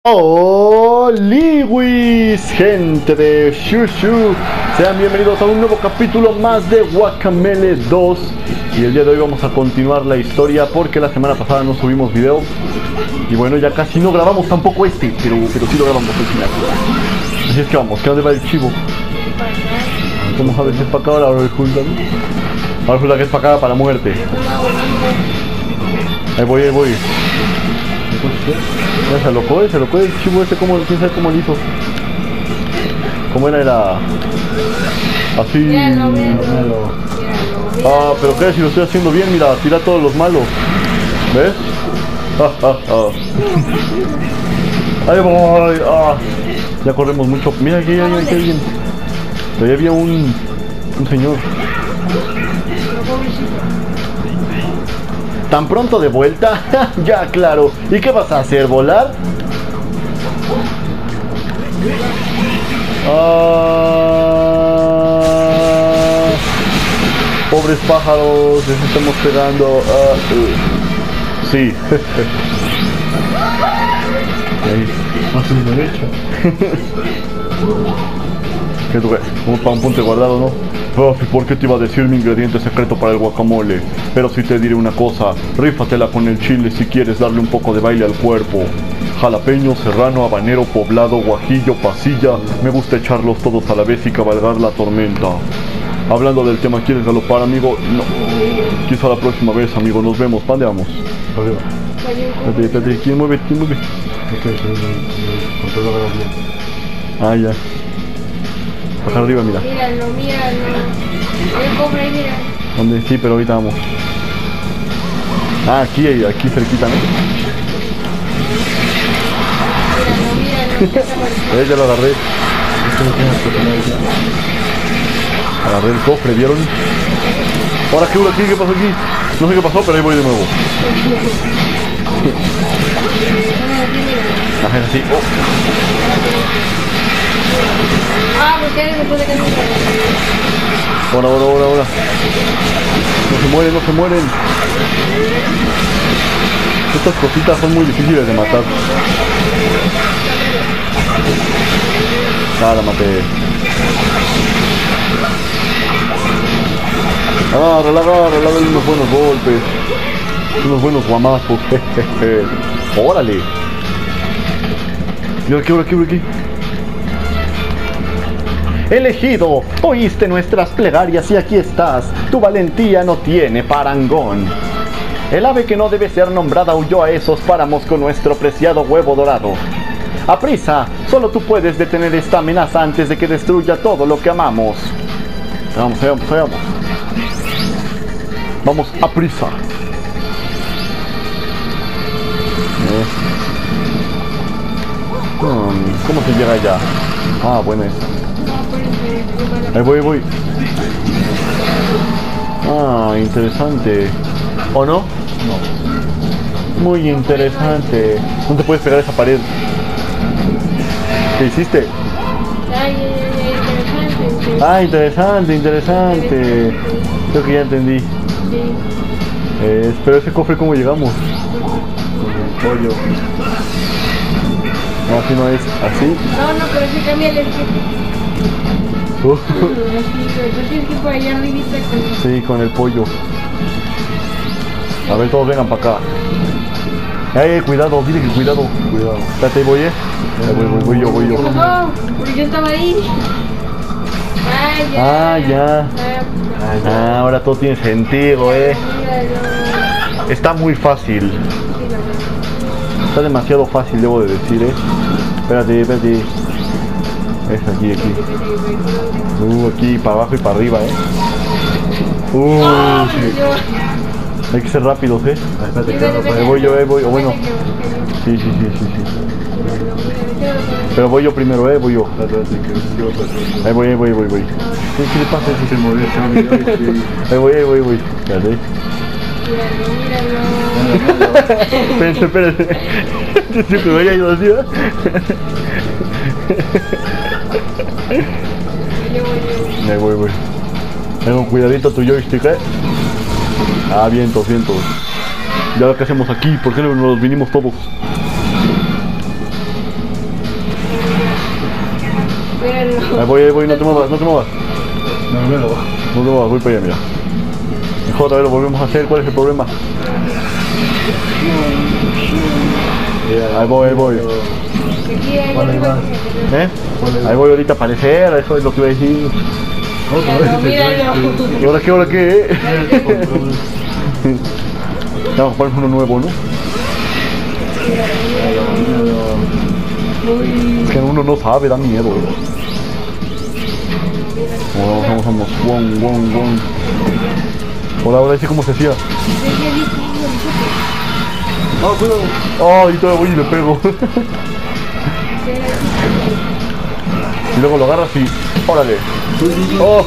Liwis, gente de Shushu, sean bienvenidos a un nuevo capítulo más de Guacamelee 2. Y el día de hoy vamos a continuar la historia porque la semana pasada no subimos video. Y bueno, ya casi no grabamos tampoco pero sí lo grabamos al final. Así es que vamos, ¿qué dónde va el chivo? Vamos a ver si es para acá ahora, resulta que es para acá, para muerte. Ahí voy. Ya se locó el chivo ese, como, quién sabe cómo lo hizo. ¿Cómo era? Así. Míralo. Ah, pero qué, si lo estoy haciendo bien, mira, tira todos los malos. ¿Ves? Ahí voy. Ya corremos mucho. Mira, aquí hay alguien. Ahí había un señor. ¿Tan pronto de vuelta? Ya, claro. ¿Y qué vas a hacer? ¿Volar? Pobres pájaros, les estamos pegando. Sí. Ahí, a su derecha. ¿Qué tú ves? Como para un punto guardado, ¿no? ¿Por qué te iba a decir mi ingrediente secreto para el guacamole? Pero si te diré una cosa, rífatela con el chile si quieres darle un poco de baile al cuerpo. Jalapeño, serrano, habanero, poblado, guajillo, pasilla, me gusta echarlos todos a la vez y cabalgar la tormenta. Hablando del tema, ¿quieres galopar, amigo? No. Quizá la próxima vez, amigo, nos vemos. ¿Para dónde vamos? Espérate, ¿quién mueve? Ah, ya. Acá arriba, mira. Míralo. El cofre ahí, mira. ¿Dónde? Sí, pero ahorita vamos. Ah, aquí cerquita, ¿no? Míralo. Ya lo agarré. Agarré el cofre, ¿vieron? Ahora, ¿qué pasó aquí? No sé qué pasó, pero ahí voy de nuevo. Ajá, así. Porque después de que no. Ahora. No se mueren. Estas cositas son muy difíciles de matar. La maté. Agárrala, dale unos buenos golpes. Unos buenos guamazos. Órale. ¿Y ahora qué? Elegido, oíste nuestras plegarias y aquí estás. Tu valentía no tiene parangón. El ave que no debe ser nombrada huyó a esos páramos con nuestro preciado huevo dorado. ¡Aprisa! Solo tú puedes detener esta amenaza antes de que destruya todo lo que amamos. Vamos. Vamos, aprisa. ¿Cómo se llega allá? Ah, bueno es. Ahí voy. Interesante. ¿O no? No. Muy interesante. No te puedes pegar a esa pared. ¿Qué hiciste? Interesante. Creo que ya entendí. Pero ese cofre, ¿cómo llegamos? Con el pollo. No, así no es. ¿Así? No, pero sí cambia el Sí, con el pollo. A ver, todos vengan para acá. Cuidado, dile que cuidado. Espérate, voy yo. No, porque yo estaba ahí. Ya. Ahora todo tiene sentido, Está muy fácil. Está demasiado fácil, debo de decir, Espérate. Es aquí. Aquí para abajo y para arriba, Sí. Hay que ser rápidos, Ahí voy yo, o bueno. Sí. Pero voy yo primero, voy yo. Ahí voy. ¿Qué le pasa? Si se movió, Ahí voy. Espérate. Míralo. Espérate. Siempre me había ido así, Ahí voy. Tengo cuidadito tu joystick, vientos. ¿Y ahora qué hacemos aquí? ¿Por qué no nos vinimos todos? ahí voy, no te muevas, no te muevas. No, no, no. No te muevas, voy para allá, mira. Mejor otra vez lo volvemos a hacer, ¿cuál es el problema? Ahí voy, ahí voy. Aquí hay Vale, arriba. vale. Ahí voy ahorita a aparecer, eso es lo que iba a decir. Míralo. ¿Y ahora qué, ahora qué? Vamos a poner uno nuevo, ¿no? Es que uno no sabe, da miedo. Vamos. Won. Ahora sí cómo se hacía. No, cuidado. Oh, y todavía voy y le pego. Y luego lo agarras y... ¡Órale! ¡Oh!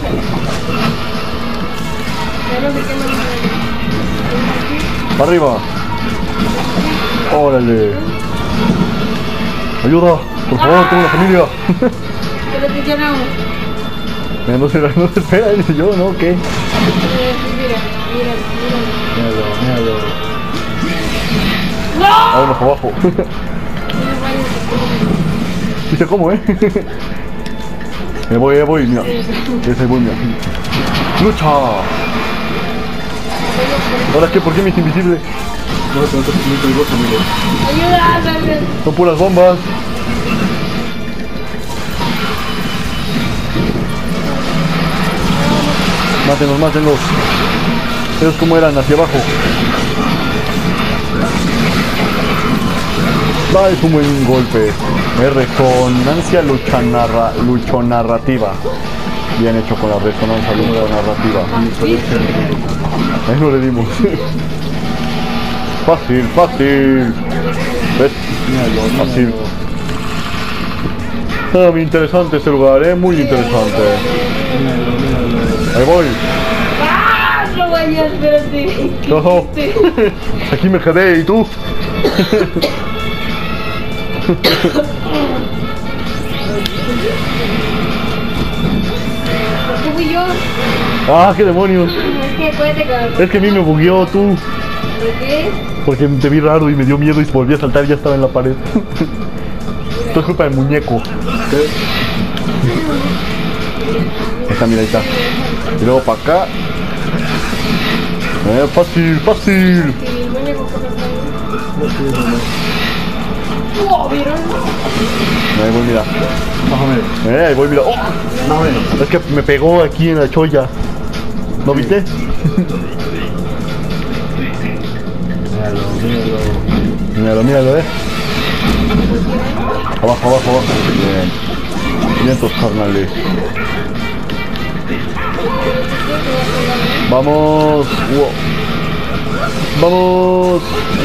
¡Para arriba! ¡Órale! ¡Ayuda! ¡Por favor, tengo una familia! Pero te llamo. No se espera, dice yo, ¿no? ¿Qué? Mira. Míralo. ¡No! Vámonos para abajo. ¿Viste cómo, Ahí voy, mira. Ese voy, mira. ¡Lucha! ¿Ahora qué? ¿Por qué me hice invisible? No, te metes muy peligroso, amigo. Ayuda, dale. Son puras bombas. Mátenlos. Ellos como eran, hacia abajo. Es un buen golpe. Resonancia luchonarrativa. Bien hecho con la resonancia luchonarrativa. Ahí no le dimos. Fácil. ¿Ves? Fácil. Muy interesante este lugar, muy interesante. Ahí voy. ¡Ah! No vayas, espérate. No. Aquí me quedé, ¿y tú? ¿Qué fui yo? Ah, qué demonios. Es que acuérdate que... Es que a mí me bugueó tú. ¿Por qué? Porque te vi raro y me dio miedo y volví a saltar y ya estaba en la pared. Esto es culpa del muñeco. ¿Qué? Ahí está. Y luego para acá. Fácil. Sí, el muñeco que ¡oh, vieron! Ahí voy, mira. Más o menos. Ahí voy, mira. ¡Oh! Más o menos. Es que me pegó aquí en la cholla. ¿No viste? Míralo. Abajo. Bien. Vientos, carnales. Vamos. Vamos.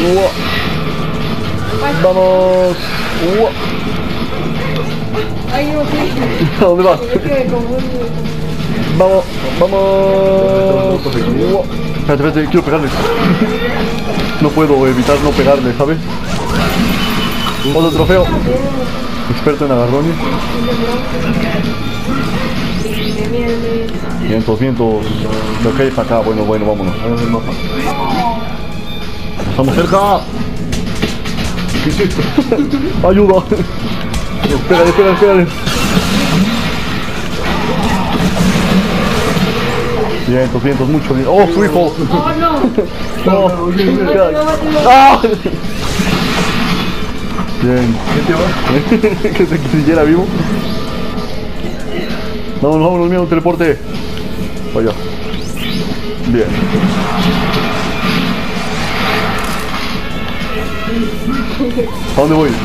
Ay, no fui. ¿A dónde vas? Es que me confundí. Vamos. Espérate, quiero pegarles. No puedo evitar no pegarle, ¿sabes? Otro trofeo. Experto en agarrones. Vientos. Lo que hay para acá, bueno, vámonos. Ahora el mapa. Estamos cerca. ¿Qué hiciste? Ayuda. Espérale. Vientos, mucho bien. ¡Oh, su hijo! ¡Oh, no! ¡No! ¡Ah! Bien. Que se siguiera vivo. Vámonos, mira un teleporte. Vaya. Bien. ¿A dónde voy?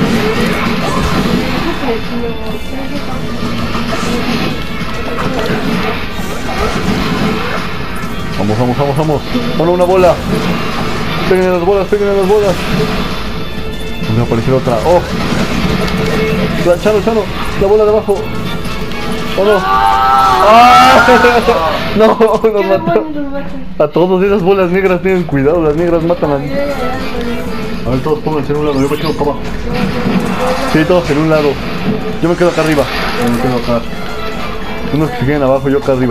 Vamos. Bueno, una bola. Peguen en las bolas. Me va a aparecer otra. ¡Oh! Chano, la bola de abajo. ¡Oh no! ¡Ah! No, nos mató. A todos esas bolas negras tengan cuidado, las negras matan a... A ver, todos pónganse en un lado, yo me quedo acá abajo. Sí, todos en un lado. Yo me quedo acá arriba. Yo me quedo acá. Unos que se queden abajo, yo acá arriba.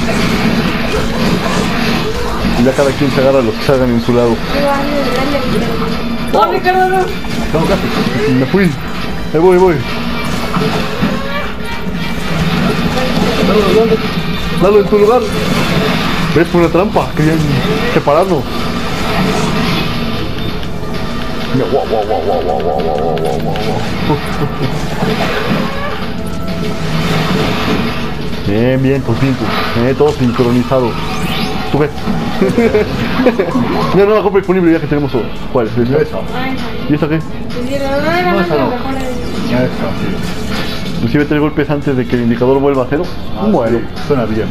Y ya cada quien se agarra los que salgan en su lado. ¡Oh, Ricardo, no! Me fui. Ahí voy. Dalo en tu lugar. ¿Ves? Fue una trampa. Querían separarnos. Mira, guau. Bien, tus cintos. Todo sincronizado. ¿Tú ves? No, la compra disponible ya que tenemos todo. ¿Cuál es? ¿Esa? ¿Y esta qué? Ya está, sí. Recibe 3 golpes antes de que el indicador vuelva a cero. Bueno, Sí, suena bien.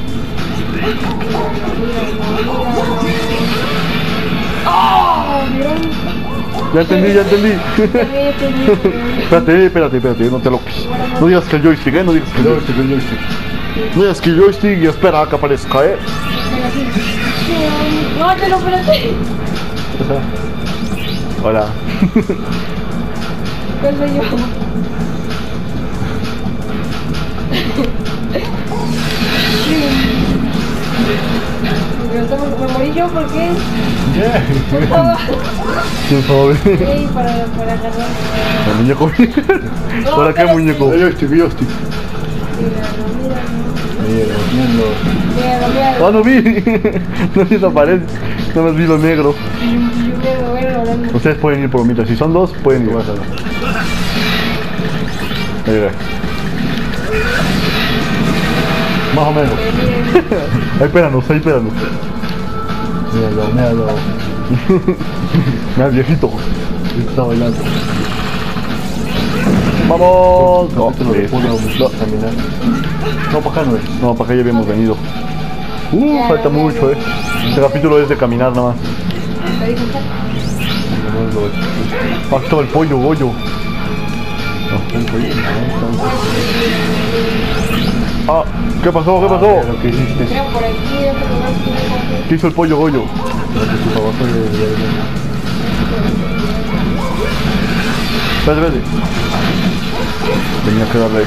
Ya entendí. Espérate, no te loques. No digas que el joystick, no digas que el joystick. No digas que el joystick y espera a que aparezca, No, te lo espérate. Hola. ¿Cuál soy yo? Me morí yo, ¿por qué? ¿Quién sabe? Sí, para agarrar. El muñeco. ¿Para qué muñeco? El joystick. Míralo. Ah, no vi. No desaparece. No me vi lo negro. Ustedes pueden ir por mientras. Si son 2, pueden ir. Ahí. Más o menos. Ahí espéranos. Míralo. Mira, viejito. Está bailando. ¡Vamos! No, caminar. No, para acá no es. No, para acá ya habíamos venido. Falta mucho, Este capítulo es de caminar nada más. Ah, estaba el pollo, Goyo. Ah, ¿qué pasó? Lo que hiciste. Creo por aquí, ¿Qué hizo el pollo, Goyo? Espérate. Tenía que darle.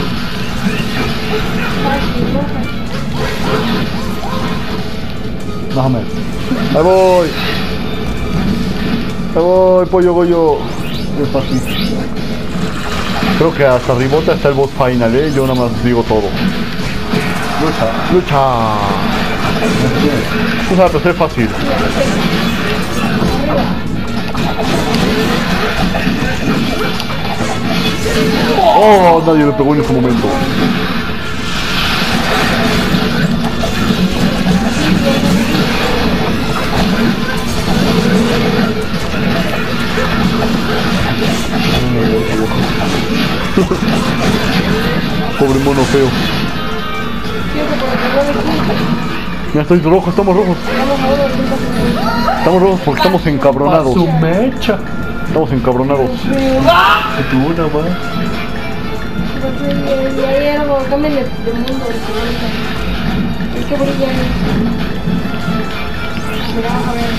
Más o menos. Ahí voy, pollo, Goyo. Es fácil. Creo que hasta arribota está el boss final, yo nada más digo todo. Lucha. O sea, pues es fácil. Oh, nadie le pegó en ese momento. Pobre mono feo. Ya estoy rojo, estamos rojos. Estamos rojos porque estamos encabronados. Su mecha. Estamos encabronados. Tú una más. Y ahí era como cambian de mundo. Es que brilla. Mira, a ver.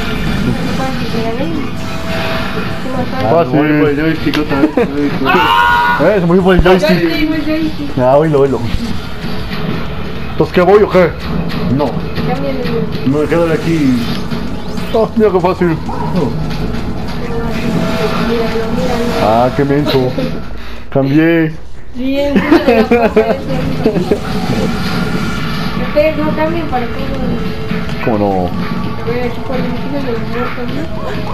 Fácil. El joystick otra vez. Se murió por el joystick. Ah, oílo. ¿Entonces qué voy o qué? No. Me quedo de aquí. Oh, mira qué fácil. No. Ah, qué menso. Cambié. Bien, ustedes no cambien para todo. ¿Cómo no? A ver, aquí por el de los muertos,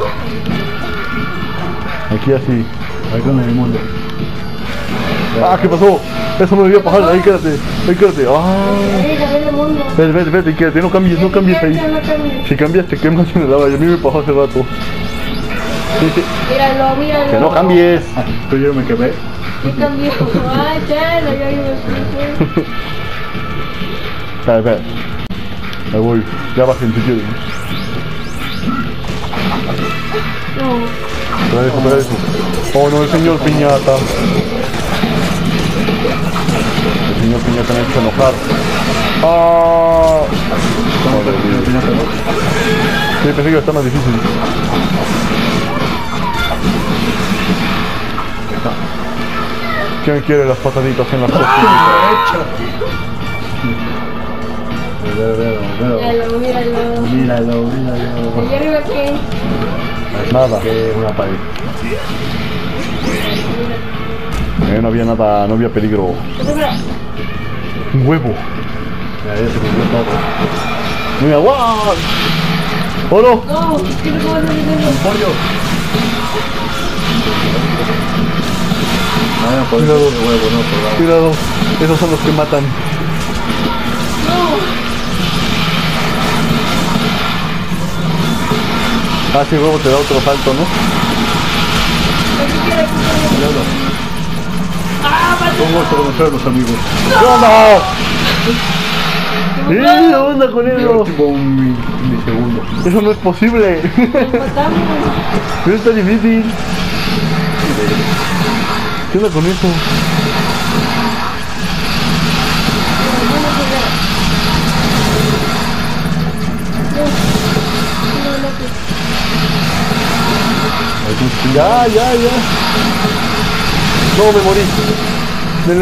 Aquí así. Ahí con el mundo. Ah, ¿qué pasó? Eso no debía pasar. Ahí quédate. Ah. el mundo. Vete, quédate. No cambies ahí. Si cambias te quemas en el agua. Y a mí me pasó hace rato. Míralo. Que no cambies. Pero yo me quemé. ¿Qué cambió? Ay, ya iba a Espera. Ahí voy. Ya bajé si quieres. No. Trae eso. Oh no, el señor Piñata. El señor Piñata me ha hecho enojar. Ah. Sí, pensé que iba a estar más difícil. ¿Quién quiere las pataditas en las costillas? Míralo. ¿Y arriba qué? Nada. Una pared. No había nada, no había peligro. Un huevo. Ya se comió todo. Mira, ¡guau! ¡Oh no! No, ¿qué le puedo hacer eso? ¡Pollo! Ah, por Cuidado. eso huevo, no, por Cuidado, esos son los que matan. Ah, sí, huevo te da otro salto, ¿no? Un gusto conocerlos, amigos. ¿Qué onda? ¿Qué onda con eso? Tipo un milisegundo. Eso no es posible. Nos matamos. Pero está difícil. ¿Qué onda con eso? Ya. No, me morí. Dele.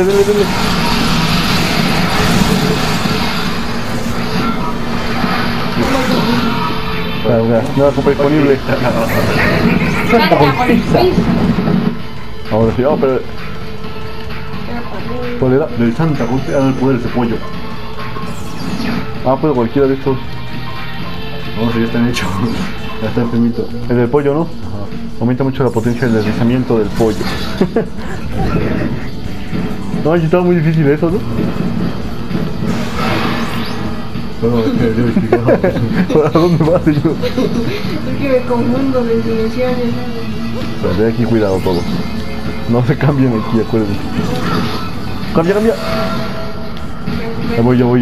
Nada disponible. Ahora sí, vamos, pero... ¿Cuál era? Del Santa, golpea el poder ese pollo. Ah, pues cualquiera de estos. No, si ya están hechos. Ya está enfermito. El del pollo, ¿no? Aumenta mucho la potencia del deslizamiento del pollo. No, aquí estaba muy difícil eso, ¿no? Pero es que yo estoy ¿Para dónde vas, señor? Es que me confundo de dimensiones. Pero de aquí cuidado todos. No se cambien aquí, acuérdense. Cambia. Ahí voy yo.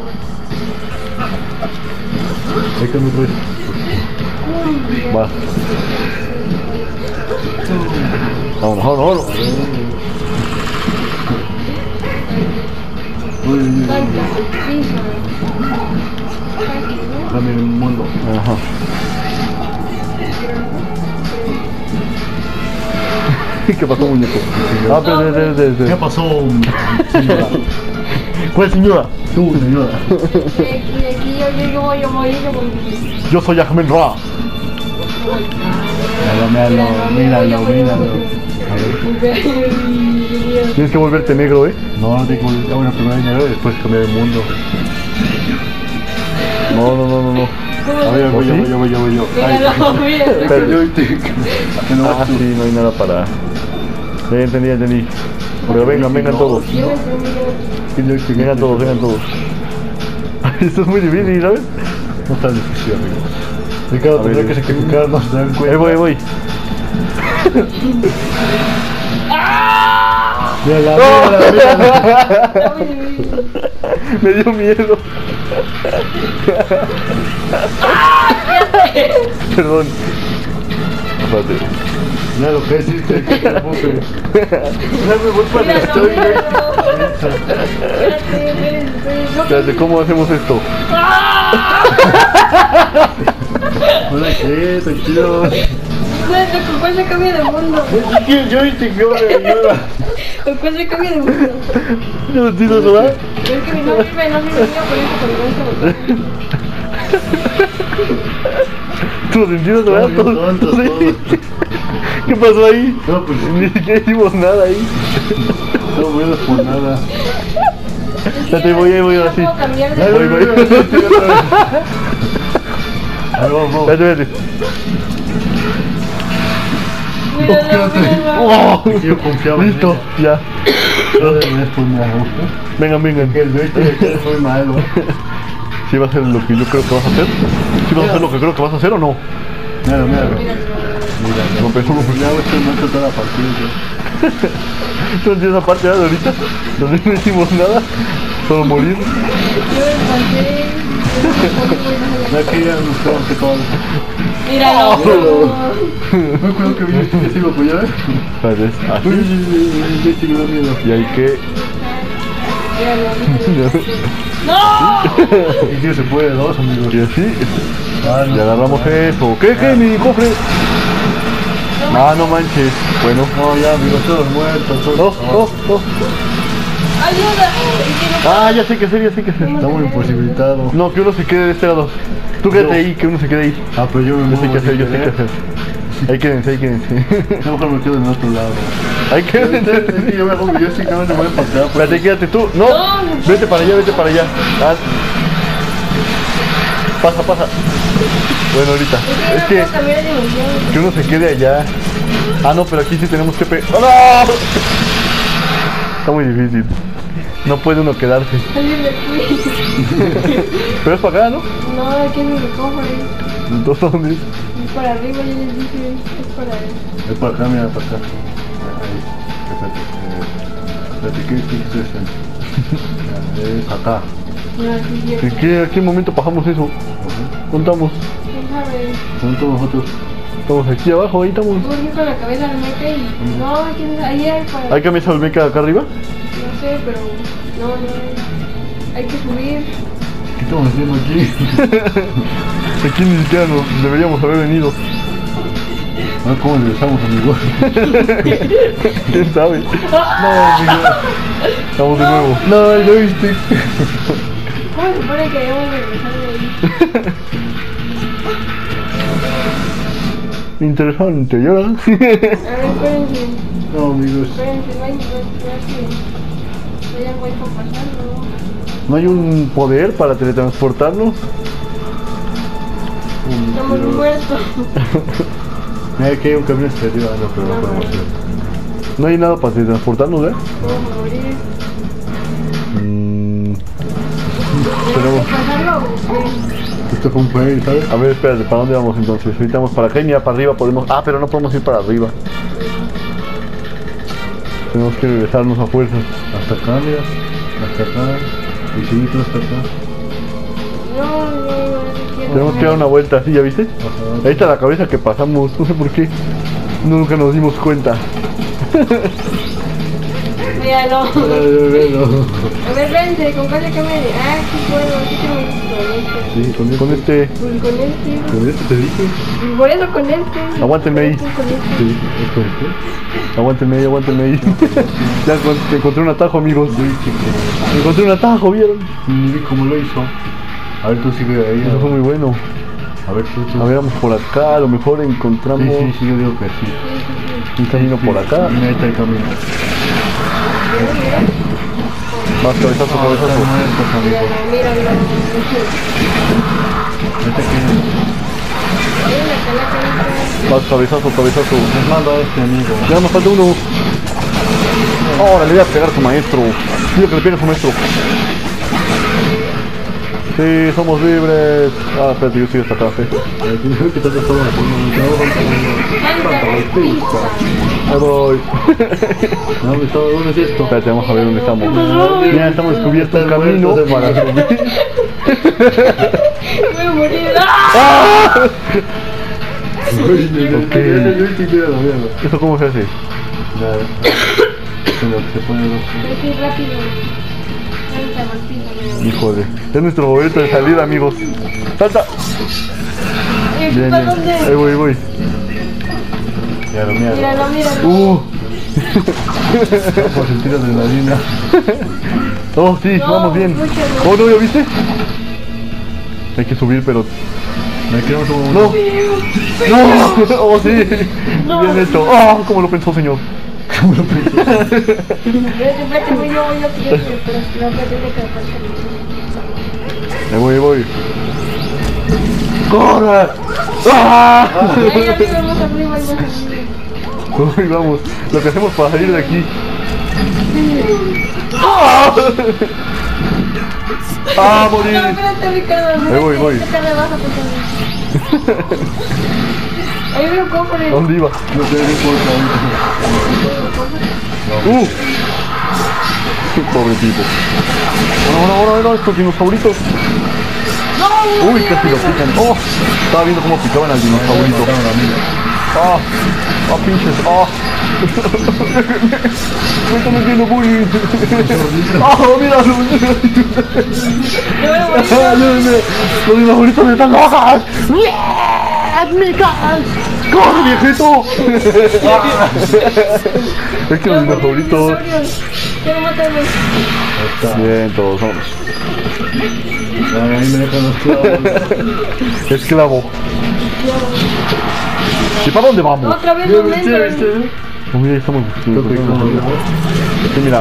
Ahí cambio otra vez. Va. Vámonos. Uy, Salta, piso. dame el mundo. Ajá. ¿Qué pasó, muñeco? Ah, pero ¿Qué pasó, señora? ¿Cuál señora? Tú, señora. Aquí yo voy a morir. Yo soy Ahmed Ra. Míralo. Tienes que volverte negro, ¿eh? No, no tengo que bueno, primero dinero y después cambiar el mundo. No. A ver, voy yo. Mira. Pero- joystick. Que no Ah, vas tú. sí, no hay nada para... Ya entendí. Pero vengan todos. El joystick. Vengan todos. Esto es muy difícil, ¿sabes? No está difícil, amigos. Ricardo A ver, tendrá que sacrificarnos, ¿se dan Ahí cuenta? voy. Mírala. Me dio miedo. Perdón. Espérate. Mira lo que hiciste, que te puse. Ya me voy para el estoy. Espérate, ¿cómo hacemos esto? Hola, ¿qué? Tranquilo. ¿Con cuál se cambia de mundo? ¿Qué el joystick? No me ayuda. ¿Con cuál se cambia de mundo? No entiendo nada. Es que no sirve por eso con ¿Tú los entiendes, verdad? Todos bien tontos, todos. ¿Qué pasó ahí? No, pues Ni siquiera hicimos nada ahí. no vuelvas por nada. Espérate, voy ahora sí. No puedo cambiar de Ay, Voy. A ver, vamos. Espérate. Míralo. Yo confiaba en Listo, ya. No deberías poner a gusto. Vengan. Que el joystick es muy malo. ¿Sí va a ser lo que yo creo que vas a hacer? ¿Sí vas a hacer lo que creo que vas a hacer o no? Mira. No, pero Ya esto no es toda la partida. ¿tú entiendes esa parte de ahorita? Donde no hicimos nada, solo morir. Yo encontré. Ya que ya nos tenemos que todo. Míralo. Me acuerdo que vi que se iba a apoyar. Espérate, así. El joystick me da miedo. Y hay que... ¡No! Y que se puede dos, amigos. Y así. Ah, Y agarramos eso. ¿Qué? Mi cofre. Ah, no manches. Bueno. No, ya, amigos, todos muertos. Todos. Oh. ¡Ayuda! Ah, ya sé qué hacer. Estamos imposibilitados. No, que uno se quede de este lado. Tú quédate ahí, que uno se quede ahí. Ah, pero yo me Yo sé muevo qué hacer. sin querer. Ahí quédense. Mejor me quedo en otro lado. Hay que... Yo me hago, yo sí que no me voy a pasar. Espérate, quédate tú. No, No. vete para allá, vete para allá. Ah. Pasa, pasa. Bueno, ahorita. Es que no puedo cambiar de dimensión. que uno se quede allá. Ah, no, pero aquí sí tenemos que ¡Oh, no! Está muy difícil. No puede uno quedarse. Alguien me fui. Pero es para acá, ¿no? No, aquí es mi cofre. Entonces, ¿dónde es? Es para arriba, yo les dije. Es para él. Es para acá, mira, para acá. Ahí. Espérate, ¿qué es esto? Es acá. No, sí, sí. ¿En qué momento pasamos eso? Contamos. ¿Quién sabe? ¿Dónde estamos nosotros? Estamos aquí abajo, ahí estamos. Tú aquí con la cabeza al meca y... No, ¿quién sabe? Ahí hay para... ¿Hay camisa olmeca acá arriba? No sé, pero... No, no. Hay que subir. ¿Qué estamos haciendo aquí? Aquí ni siquiera nos deberíamos haber venido. A ver cómo regresamos, amigos. ¿Quién sabe? No, amigo. Vamos de nuevo. No, el joystick. ¿Cómo se supone que debemos regresar de ahí? Interesante, ¿y ahora? A ver, espérense. No, amigos. Espérense, no hay que... No hay algo ahí para pasar, ¿no? ¿No hay un poder para teletransportarnos? Estamos muertos. Mira, aquí hay un camino hacia arriba, no, pero no podemos ir. No hay nada para teletransportarnos, ¿eh? Vamos a morir. Tenemos... ¿Hay que pasarlo o qué? Esto fue un fail, ¿sabes? A ver, espérate, ¿para dónde vamos entonces? Ahorita vamos para acá y mira, para arriba podemos... Ah, pero no podemos ir para arriba. Tenemos que regresarnos a fuerzas. Hasta acá, mira. Hasta acá. Y seguir todo hasta acá. No, quiero. Tenemos que dar una vuelta así, ¿ya viste? Ajá. Ahí está la cabeza que pasamos, no sé por qué. Nunca nos dimos cuenta. Míralo. Véalo. A ver, vente, ¿con cuál cámara? Ah, sí puedo, sí que me Sí, con Con este... Pues con este. Con este te dije. Por eso con este. Aguántenme ahí. Con Te este. dije. ¿Es con este? Aguántenme ahí, aguántenme ahí. Ya encontré un atajo, amigos. Encontré un atajo, ¿vieron? Ni vi cómo lo hizo. A ver, tú sigue ahí. Eso fue muy bueno. A ver, tú. A ver, vamos por acá, a lo mejor encontramos Sí, yo digo que sí. un camino por acá. Mira, ahí está el camino. Más cabezazo, cabezazo. Míralo, míralo. Hay una calaca. Más cabezazo, cabezazo. Les mando a este amigo. Ya nos falta uno. Ahora le voy a pegar a su maestro. Digo que le pegue a su maestro. Sí, somos libres. Ah, espérate, yo sigo hasta acá, ¿sí? ¿Qué tal todo? Ahí voy. ¿Dónde es esto? Espérate, vamos a ver dónde estamos. Mira, estamos descubierto un camino para subir. Voy a morir. ¡Ah! Ok. ¿Eso cómo se hace? Nada. Se pone Pero qué rápido. Tanta golpita, Híjole. Es nuestro momento de salida, amigos. ¡Salta! Bien, ¿Para bien. dónde? Ahí voy, ahí voy. Míralo. Míralo, míralo. Por sentir adrenalina. Oh, sí, No, vamos bien. mucho, Oh, no, ¿ya viste? Hay que subir, pero... Me quedamos como ¡No! ¡No! ¡Oh, sí! No. Bien hecho. ¡Oh! ¿Cómo lo pensó, señor? Espérate, voy yo, pero no, espérate, que Ahí voy, ahí voy. ¡Corre! ¡Ah! Ahí arriba, más arriba, más arriba. Uy, vamos. Lo que hacemos para salir de aquí. ¡Ah! ¡Ah, morir! No, espérate, Ricardo. Ahí voy, voy. Ricardo, bájate también. Ahí veo un cofre. ¿Dónde iba? No sé, no importa. Pobre tipo. Ahora, estos dinosauritos. Uy, casi lo pican. Oh, estaba viendo cómo picaban al dinosaurito. Ah, pinches. Me están metiendo bullying. Míralo. Ayúdenme. Los dinosauritos están locas. ¡Micas! ¡Corre, viejito! Es que los dinosauritos... Quiero matarme. Bien, todos vamos. Ahí me dejan los clavos. Esclavo. ¿Y para dónde vamos? Otra vez momento. Oh, mira, ahí estamos. Sí, mira.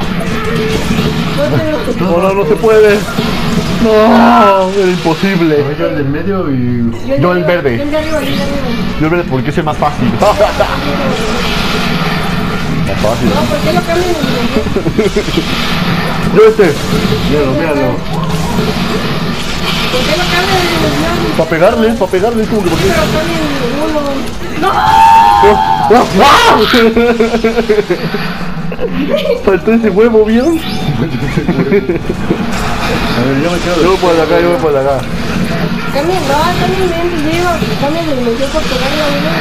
No, no, no se puede. No, era imposible. Yo el del medio y... Yo el verde. Yo el de arriba, yo el de arriba. Yo el verde porque es el más fácil. Más fácil. No, ¿por qué lo cambian? Yo este. Míralo. ¿Por qué lo cambian de dimensión? Para pegarle, es como que por qué. Pero cambian uno. ¡No! Faltó ese huevo, ¿vieron? A ver, yo me quedo... Yo voy por acá. Cambien, no, cambien de cambian de dimensión por pegarle a uno.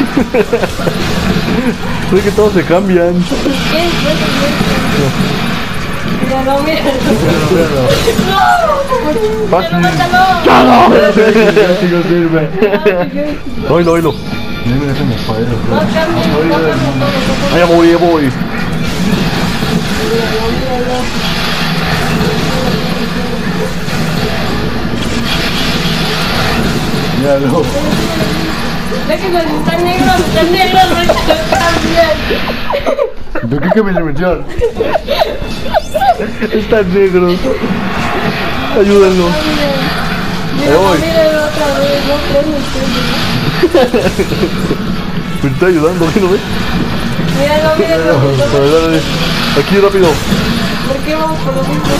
Es que todos se cambian. ¿Qué? Mira, no, mira. ¡No! Fácil. ¡Mátalo! ¡Ya no! Si no sirve. Oílo. Mira, ese me fue. No cambien, no cambien todo. Ahí voy. Míralo. Déjenme, están negros, no cambian. ¿De qué cambia de dimensión? Están negros. Ayúdenlo. Mira, voy. mira otra vez, no creen. Me está ayudando, ¿qué no ves? Míralo. Dale. Aquí rápido. ¿Por qué vamos por los mismos?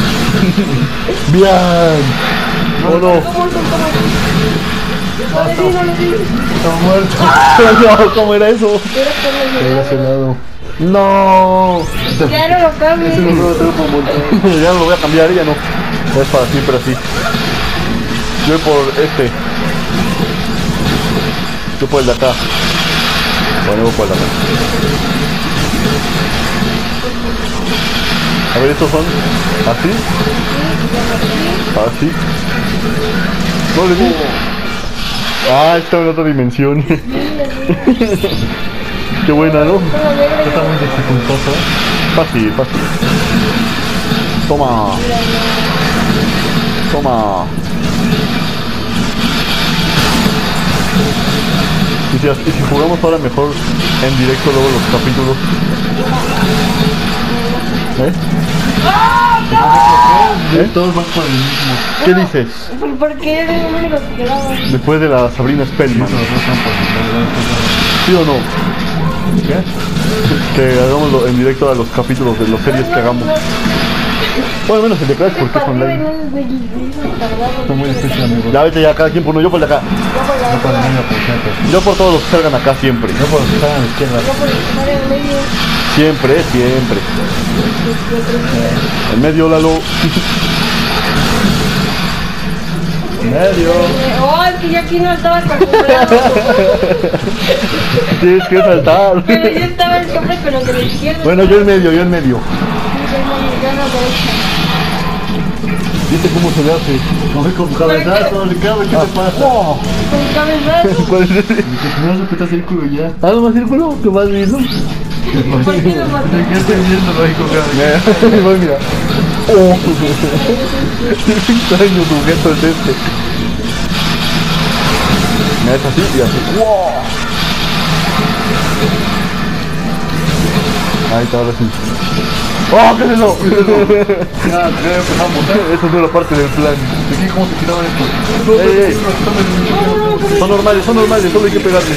Bien. Oh no. ¿Cómo? No le di. Está muerto. No, ¿cómo era eso? Era por Era ese lado. No. Ya no lo cambien. Ese no lo tengo por montón. Ya no lo voy a cambiar, ya no. Es para siempre así. Yo voy por este. Yo por el de acá. Bueno, voy por el de acá. A ver, estos son así. Así. No le di. Ah, está en otra dimensión. Qué buena, ¿no? Está muy dificultoso. Fácil. Toma. Y si jugamos ahora mejor en directo luego los capítulos. Todos van por el mismo. ¿Qué dices? ¿Por qué eres el único que quedaba? Después de la Sabrina Spellman. ¿Sí o no? ¿Qué? Que hagamos en directo a los capítulos de las series que hagamos. Bueno, menos el de Crash porque es online. Está muy difícil, amigo. Ya vete ya, cada quien por uno, yo por el de acá. No por el medio, por ejemplo. Yo por todos los que salgan acá siempre. No por los que están a la izquierda. Siempre. En medio, Lalo. Medio. Oh, es que yo aquí no estaba acostumbrado. Tienes que saltar. Pero yo estaba siempre con los de la izquierda. Bueno, yo en medio. Yo a la derecha. ¿Viste cómo se le hace? No es con cabezazo, Ricardo, ¿qué te pasa? ¡Oh! Con cabezazo. ¿Cuál es ese? No se peta círculo ya. ¿Ah, no más círculo? ¿Qué más lindo? ¿Por qué lo mató? ¿De qué estoy viendo, no hay con cabezazo? Mira. ¡Oh! Qué extraño sujeto es este. Me es así y así. ¡Wow! Ahí está, ahora sí. ¡Oh, qué es eso! Ya, empezamos. Eso no era parte del plan. ¿De qué cómo se quitaban esto? Ey. Son normales, solo hay que pegarles.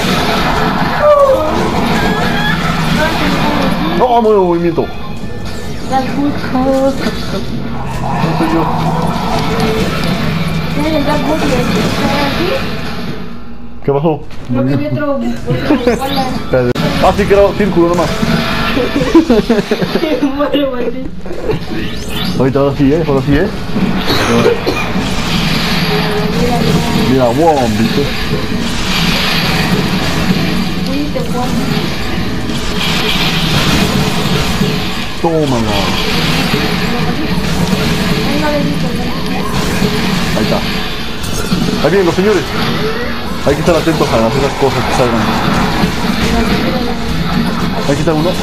¡No, nuevo movimiento! Las buscos. No soy yo. Miren, las buscos. ¿Qué pasó? No que vi otro bola. Ah, sí que era círculo nomás. Bueno, madre. Ahorita ahora sí, Mira, wow, ¿viste? Uy, te pongo. Tómala. Ahí está. Ahí vienen los señores. Hay que estar atentos a las otras cosas que salgan. Aquí está uno.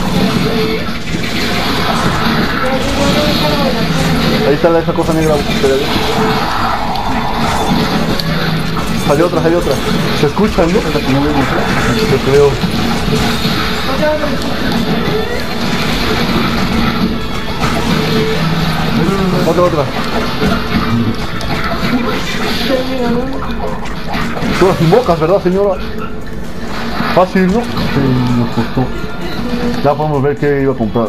Ahí está esa cosa negra. Salió otra. Se escuchan, ¿no? Yo creo. Otra. Todas invocas, ¿verdad, señora? Fácil, ¿no? Sí, nos costó. Ya podemos ver qué iba a comprar.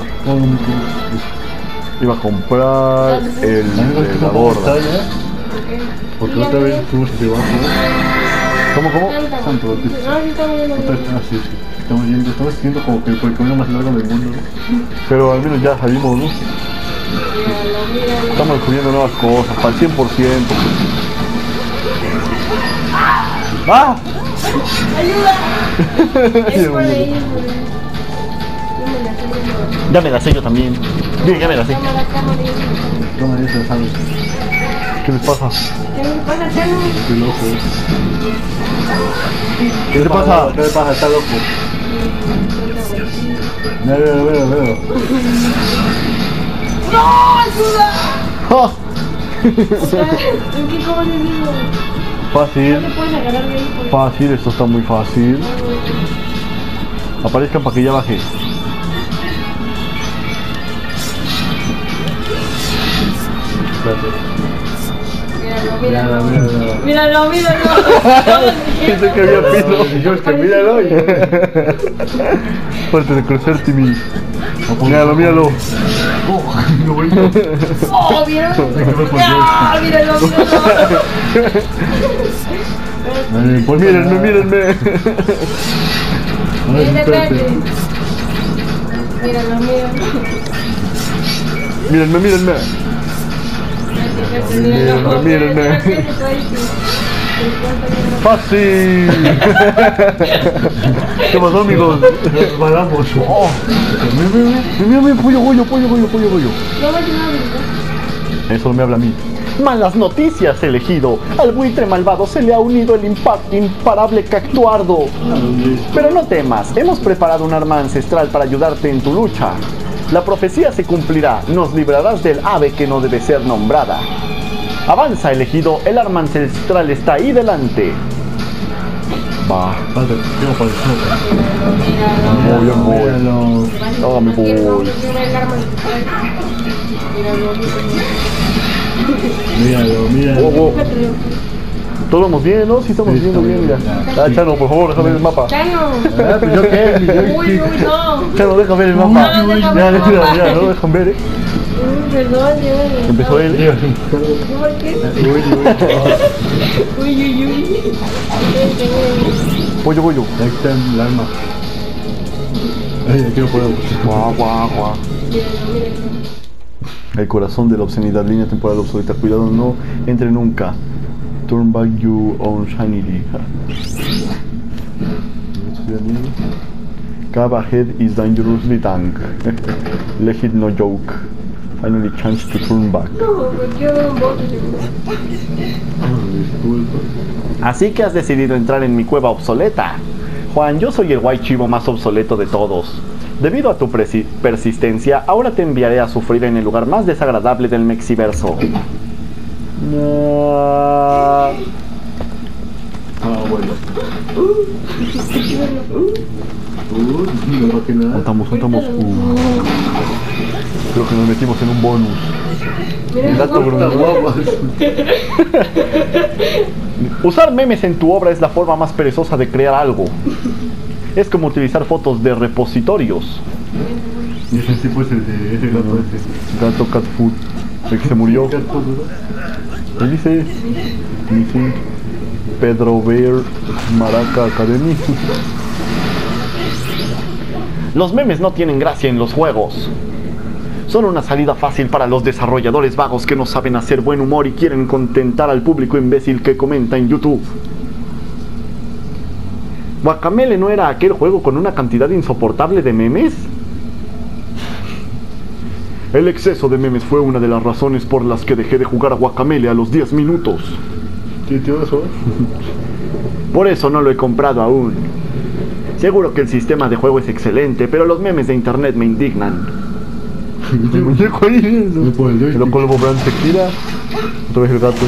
Iba a comprar el de la gorda. Porque otra vez fuimos hacia abajo. ¿Cómo? Santo Bautista. No, sí, estamos viendo. Sí. Estamos yendo como que por el camino más largo del mundo, ¿no? Pero al menos ya salimos, ¿no? Estamos descubriendo nuevas cosas, para el 100%. ¡Ah! ¡Ayuda! Es por ahí, Ya me la sé yo también. Bien, ya me la sé. Toma esa, ¿sabes? ¿Qué les pasa? ¿Qué le pasa, Chano? Qué loco. ¿Qué le pasa? ¿Qué le pasa? Está loco. Veo. ¡No! ¡Ayuda! ¡Ah! ¿En qué cómo le digo? Fácil. No te puedes agarrar de ahí. Fácil, esto está muy fácil. Aparezcan para que ya baje. Míralo. Dice que había piso. Dijimos que míralo y... Fuerte de crecer, Timmy. Míralo. ¡Oh, vieron! ¡Ah, míralo! Mírenme. Espérate. Míralo. Mírenme. Mírenme. ¡Fácil! ¿Qué pasó, amigos? Paramos. Mira, pollo. No me ayudas, Eso no me habla a mí. Malas noticias, elegido. Al buitre malvado se le ha unido el imparable Cactuardo. Pero no temas, hemos preparado un arma ancestral para ayudarte en tu lucha. La profecía se cumplirá, nos librarás del ave que no debe ser nombrada. Avanza, elegido, el arma ancestral está ahí delante. Va. No, me voy. Míralo. Todos vamos bien, ¿no? Sí, estamos viendo bien, mira. Chano, por favor, déjame ver el mapa. Chano. Pues yo qué, Uy, no. Chano, déjame ver el mapa. No, déjame Ya, ver. ya, no dejan ver, Perdón, Empezó él. ¿Por qué? Uy. Pollo. Ahí está el arma. Ay, aquí no puedo. Guau. El corazón de la obscenidad, línea temporal obsoleta. Cuidado, no entre nunca. Turn back you own sanity. Cab ahead is dangerously dank. Legit no joke. Finally chance to turn back. No, porque yo veo un bote. Así que has decidido entrar en mi cueva obsoleta. Juan, yo soy el guay chivo más obsoleto de todos. Debido a tu persistencia, ahora te enviaré a sufrir en el lugar más desagradable del Mexiverso. Bueno. Contamos. Creo que nos metimos en un bonus. Mira, Dato brutal. Usar memes en tu obra es la forma más perezosa de crear algo. Es como utilizar fotos de repositorios. Y ese tipo es el de ese gato ese. Gato Cat Food. El que se murió. ¿Qué dice? Dice Pedro Bear Maraca Academy. Los memes no tienen gracia en los juegos. Son una salida fácil para los desarrolladores vagos que no saben hacer buen humor y quieren contentar al público imbécil que comenta en YouTube. ¿Guacamelee no era aquel juego con una cantidad insoportable de memes? El exceso de memes fue una de las razones por las que dejé de jugar a Guacamelee a los 10 minutos. ¿Qué tío eso? Por eso no lo he comprado aún. Seguro que el sistema de juego es excelente, pero los memes de internet me indignan. El muñeco ahí, el loco lobo brand tequila. Otra vez el gato.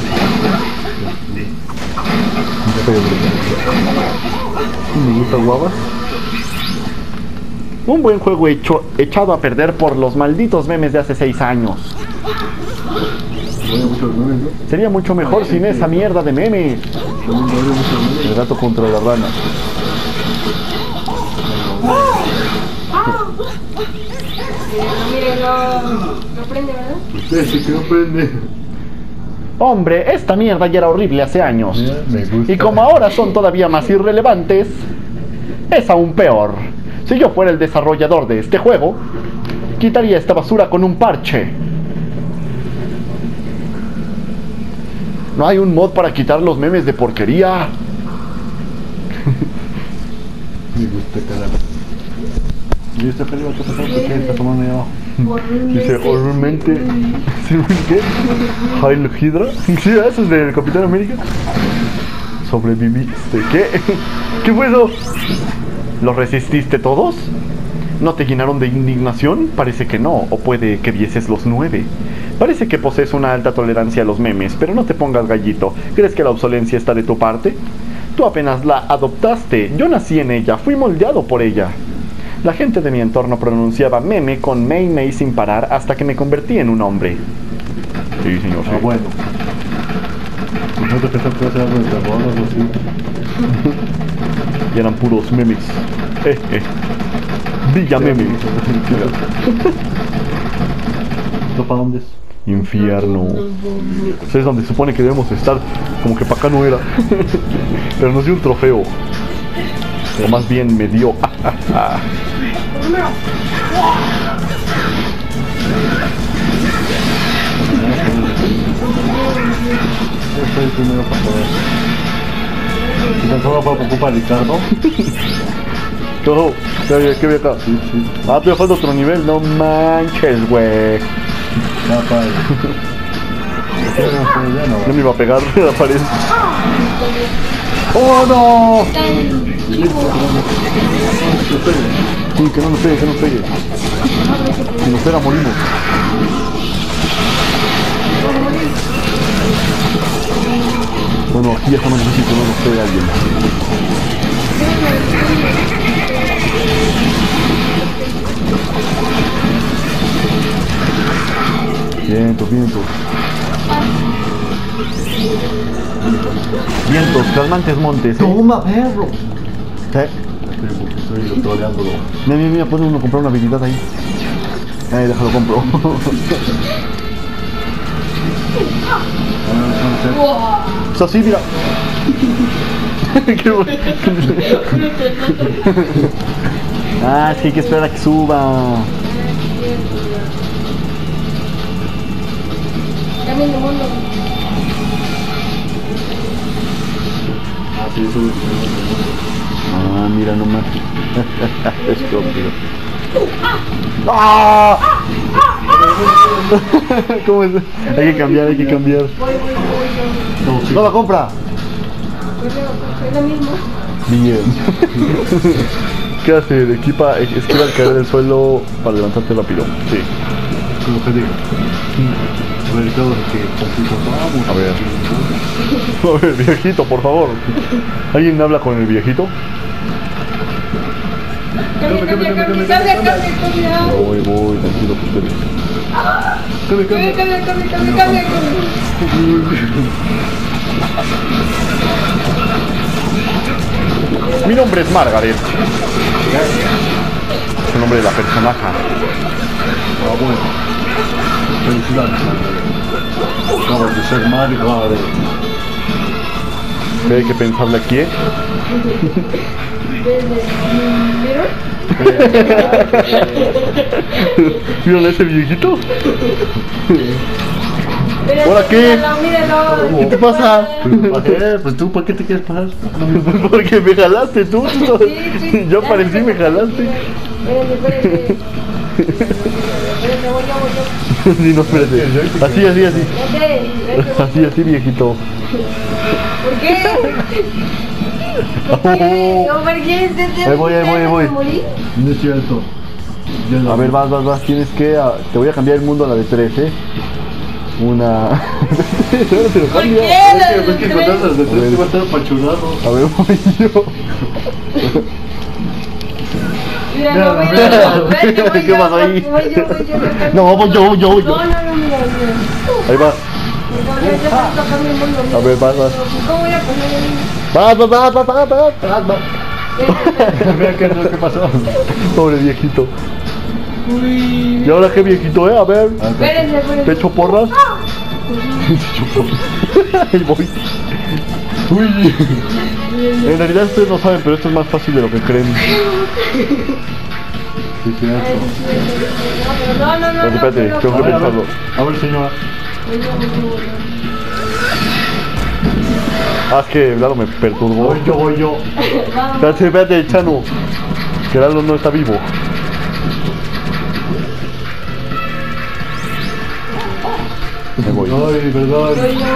Me gusta guavas. Un buen juego echado a perder por los malditos memes de hace 6 años. Había muchos memes, ¿no? Sería mucho mejor sin esa mierda de memes. También había muchos memes. El gato contra la rana. Mire, lo prende, ¿verdad? Usted sí que no prende. Hombre, esta mierda ya era horrible hace años. Ya, me gusta. Y como ahora son todavía más irrelevantes, es aún peor. Si yo fuera el desarrollador de este juego, quitaría esta basura con un parche. ¿No hay un mod para quitar los memes de porquería? Me gusta, caramba. ¿Y esta peli va a pasar? ¿Por qué está tomando ahí abajo? Dice, horriblemente... ¿Qué? ¿Heil Hydra? Sí, eso es del Capitán América. ¿Sobreviviste? ¿Qué? ¿Qué fue eso? ¿Los resististe todos? ¿No te llenaron de indignación? Parece que no, o puede que vieses los 9. Parece que posees una alta tolerancia a los memes, pero no te pongas gallito. ¿Crees que la obsolencia está de tu parte? Tú apenas la adoptaste, yo nací en ella, fui moldeado por ella. La gente de mi entorno pronunciaba meme con mei mei sin parar hasta que me convertí en un hombre. Sí, señor. Ah, bueno. No te pensás que va a ser algo de terror o algo así. Y eran puros memes. Villa meme. ¿Esto para dónde es? Infierno. Eso es donde se supone que debemos estar. Como que para acá no era. Pero nos dio un trofeo. O más bien me dio. Estoy primero para poder. ¿Y tan solo para ocupar Ricardo? Todo. ¿Qué ve acá? Sí, sí. Ah, te falta otro nivel. No manches, güey. Ya, para. No me iba a pegar la pared. ¡Oh, no! Sí, que no nos pegue, que no nos pegue. Si nos pega, morimos. Bueno, aquí ya está más difícil que no nos pegue alguien. Vientos, vientos. Vientos, calmantes montes. ¡Toma, perro! Estoy troleándolo. Mira, puede uno comprar una habilidad ahí. Ahí, déjalo, compro. Es así, mira. Qué bueno. Ah, es que hay que esperar a que suba. Cambien de mundo. Ah, sí, sube. Ah, mira nomás. Estúpido. ¡Ah! ¿Cómo es? Hay que cambiar, hay que cambiar. Voy. ¡No la compra! Es lo mismo. Bien. ¿Qué hace? Esquiva al caer del suelo para levantarte rápido. Sí. Como te digo. A ver, Ricardo, que vamos. A ver, viejito, por favor. ¿Alguien habla con el viejito? Cambia. Voy, tranquilo, ustedes. Cambia. Mi nombre es Margaret. Es el nombre de la personaje. Ah, bueno. Felicidades. Acabas de ser Margaret. ¿Qué hay que pensarle aquí? ¿Vieron a ese viejito? ¿Ahora qué? Míralo. ¿Qué te pasa? Pues tú, ¿para qué te quieres parar? Porque me jalaste tú. Sí. Yo aparecí y me jalaste. Espérate. Voy yo. Sí, no, espérate. Así. Vete. Así, viejito. ¿Por qué? ¿Por qué? ¿Por qué? Ahí voy. ¿Morir? No es cierto. A ver, vas. Tienes que... te voy a cambiar el mundo a la de 3, ¿eh? Una... Te lo ¿Por cambio. qué? Es que con esas de tres va a estar apachurrado. A ver, voy yo. Mira, Mira, no, voy mira. yo, ven, que voy ¿Qué yo, pasó ahí? voy yo, acá. No, voy yo. No, mira, mira. Ahí va. Ya está tocando el mundo, mira. A ver, vas. ¿Cómo voy a pasar ahí? Va. Mira qué es lo que pasó. Pobre viejito. Uy. ¿Y ahora qué viejito, A ver. Espérense, espérense. ¿Te echo porras? Ahí voy. Uy. En realidad ustedes no saben, pero esto es más fácil de lo que creen. Sí, cierto. No, Espérate, tengo que A ver, pensarlo. a ver, señora. Ah, es que Lalo me perturbó. Voy yo. Espérate, Chano. Que Lalo no está vivo. Me voy. Ay, perdón.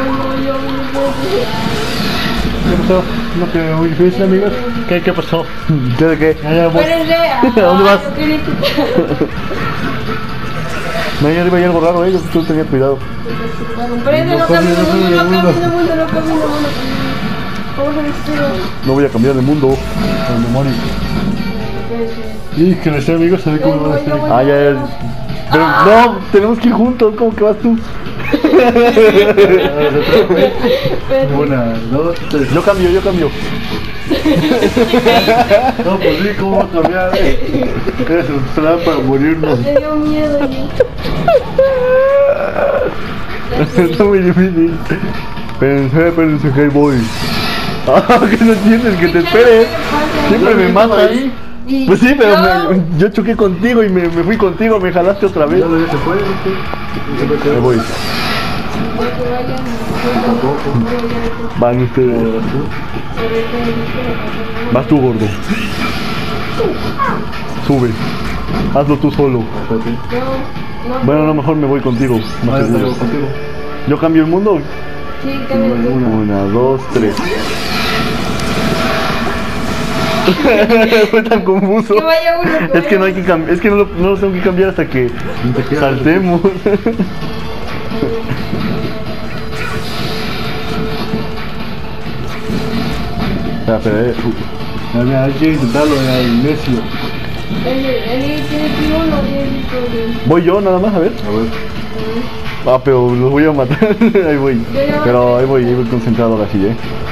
¿Qué pasó? ¿No te muy difícil, amigos? ¿Qué pasó? ¿Qué de qué? Allá voy. Espérense. ¿A dónde vas? Yo quería quitar. No, ahí arriba hay algo raro, yo tú tenía cuidado. Espérense, no cambio de mundo. ¿Cómo se vestido? No voy a cambiar de mundo. El demonio. Y que no sé, amigos, se ve cómo va a estar. Ah, ya. Pero no, tenemos que ir juntos, ¿cómo que vas tú? Una, dos, tres. Yo cambio. No, pues sí, ¿cómo va a cambiar? Es un plan para morirnos. Me dio miedo. Está muy difícil. Espérense que ahí voy. Ah, que no entiendes, que te esperes. Siempre me mata ahí. Pues sí, pero yo choqué contigo y me fui contigo, me jalaste otra vez. Ya lo ya se fue, ¿sí? Ahí voy. Van ustedes. Vas tú, gordo. Sube. Hazlo tú solo. Bueno, a lo mejor me voy contigo. Más seguro. Yo cambio el mundo. Sí, también. 1, 2, 3. Fue tan confuso. Que vaya uno, Es que no hay que cambiar. Es que no lo tengo que cambiar hasta que saltemos. Espera. Mira, hay que intentarlo, el necio. Él tiene que ir uno, Voy yo nada más, a ver. A ver. Ah, pero los voy a matar. Ahí voy. Pero ahí voy concentrado ahora sí,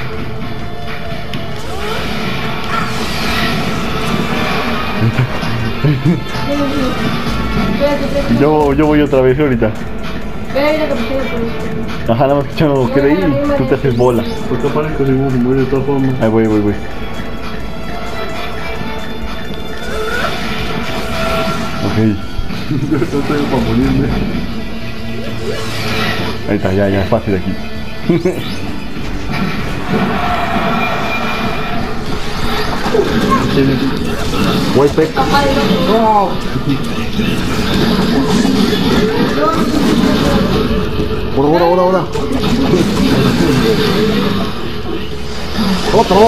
Yo voy otra vez ahorita. Ajá, nada más que yo no quede ahí y tú te haces bola. ¿Por qué aparezco si vamos a morir de todas formas? Ahí voy. Ok. Yo no tengo para morirme. Ahí está, ya es fácil aquí. Wipe. Ahora. Otro.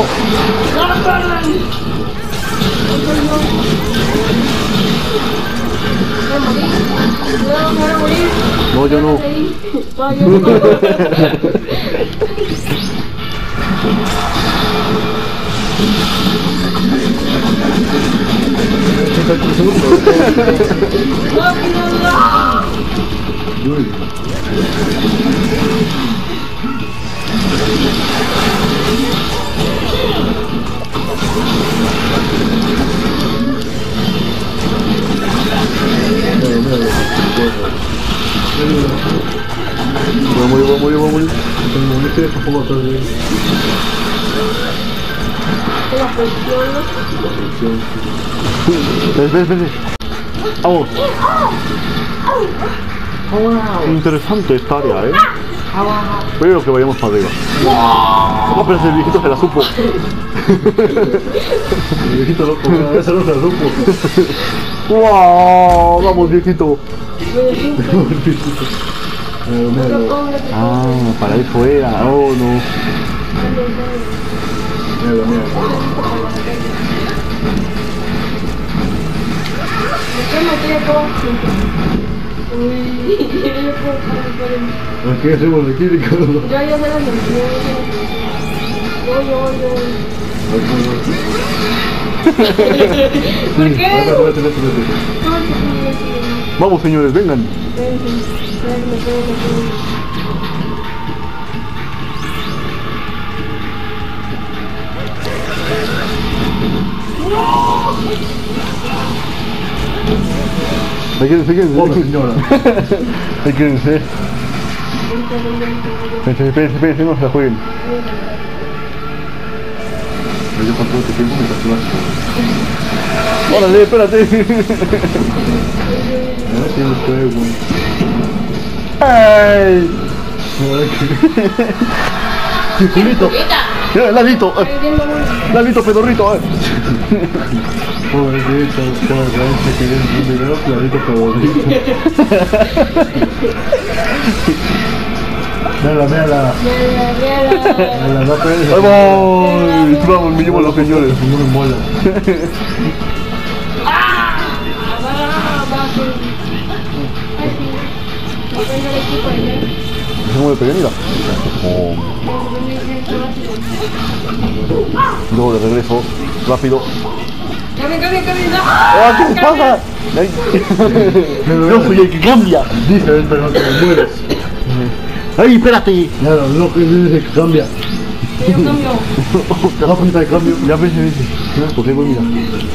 No, yo no. Voy a morir. No estoy tampoco atrás de él. Ven. Vamos. Interesante esta área, Pero que vayamos para arriba. No, pero ese viejito se la supo. El viejito loco, esa no se la supo. ¡Wow! Vamos, viejito. Ah, para eso era. Oh, no. ¿Qué hacemos aquí, Ricardo? Yo ya se las enseñé. Voy. ¿Por qué? Vamos, señores, vengan. Pobre señora. Ahí quédense. Espérense, no se la jueguen. Yo con todo este tiempo me capturaste. Órale, espérate. Tiene el juego. ¡Ay! Circulito. Mira, Lalito. Lalito pedorrito. Pobre de esa, se quería un video clarito favorito. Mírala. No puedes. Ahí vamos, me llevo a los señores. Seguro en bola. Se mueve pequeñita. Luego de regreso, rápido. Cambia. ¡Ah, qué te pasa! Ay. Yo soy el que cambia. Dice, pero no te mueres. ¡Ay, espérate! Claro, no dice que cambia. Yo cambio. Te vas a pintar el cambio. Ya ves. Porque voy, mira.